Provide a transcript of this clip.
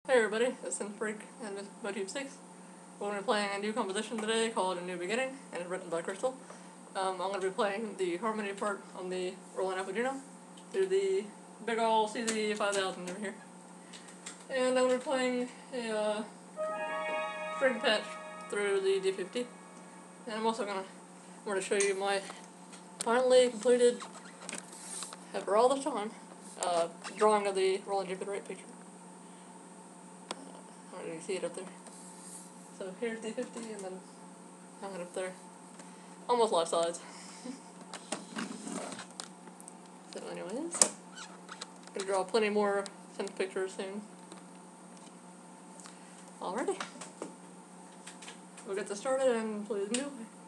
Hey everybody, it's TSF MsMotif6. We're going to be playing a new composition today called A New Beginning, and it's written by Crystal. I'm going to be playing the harmony part on the Roland Apogino through the big ol' CZ5000 over here. And I'm going to be playing a string patch through the D50. And I'm also going to show you my finally completed, after all this time, drawing of the Roland Jupiter 8 picture. I don't know if you see it up there. So here's D50 and then hung it up there. Almost life size. So anyways, gonna draw plenty more synth pictures soon. Alrighty. We'll get this started and please enjoy.